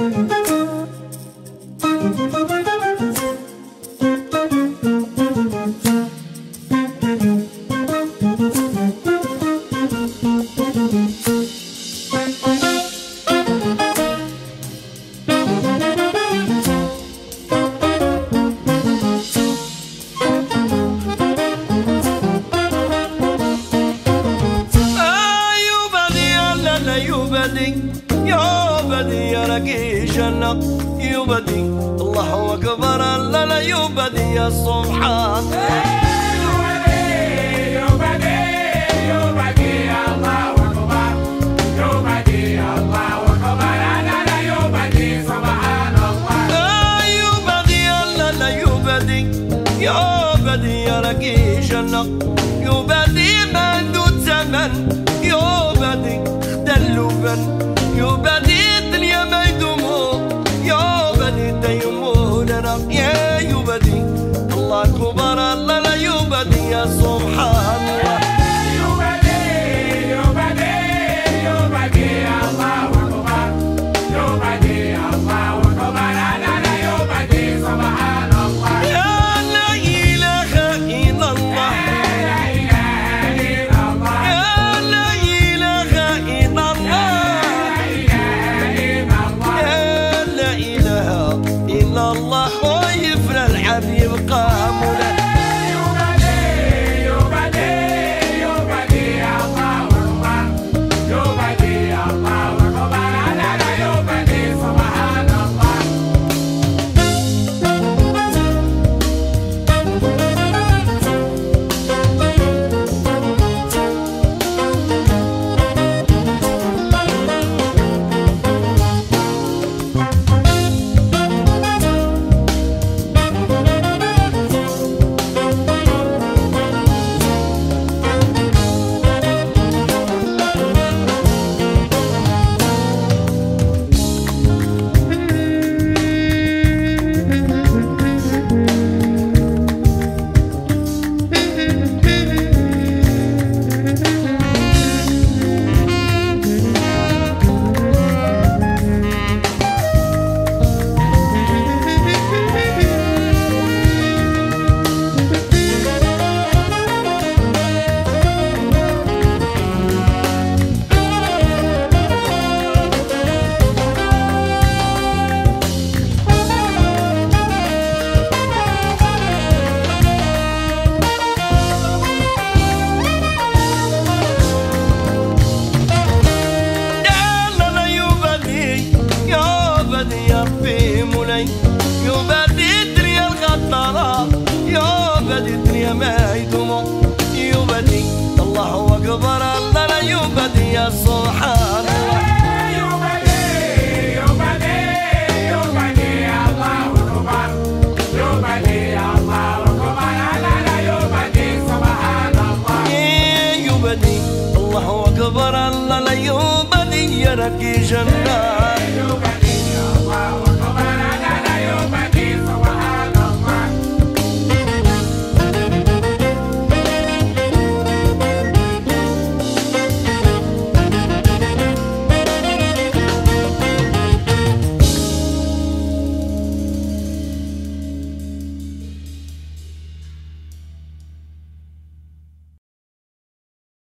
يوبدي يا رقي جنة يوبدي الله أكبر لا لا يوبدي يا سبحان يوبدي يوبدي يوبدي الله أكبر يوبدي الله أكبر لا لا يوبدي سبحان الله يوبدي لا لا يوبدي يوبدي يا رقي جنة يوبدي مندود زمن يوبدي خدلوبن يوبدي الدنيا ما يدومو يوبدي دايمو لنا يا يوبدي الله أكبر الله لا يوبدي يا سبحان الله يوبدي يوبدي يوبدي الله أكبر يوبدي الله أكبر لا لا يوبدي سبحان الله يا لا إله إلا الله لا إله إلا الله يا لا إله إلا الله إلا الله ويفرى الحبيب قامنا يوبدي يوبدي يوبدي الله أكبر يوبدي الله أكبر لا لا يوبدي سبحان الله يوبدي الدنيا الغدارة يوبدي الدنيا ما يدومو يوبدي الله أكبر الله لا يوبدي يا سبحان الله يوبدي يوبدي يوبدي الله أكبر يوبدي الله أكبر لا لا يوبدي سبحان الله يوبدي الله أكبر الله لا يوبدي يا رقي جنة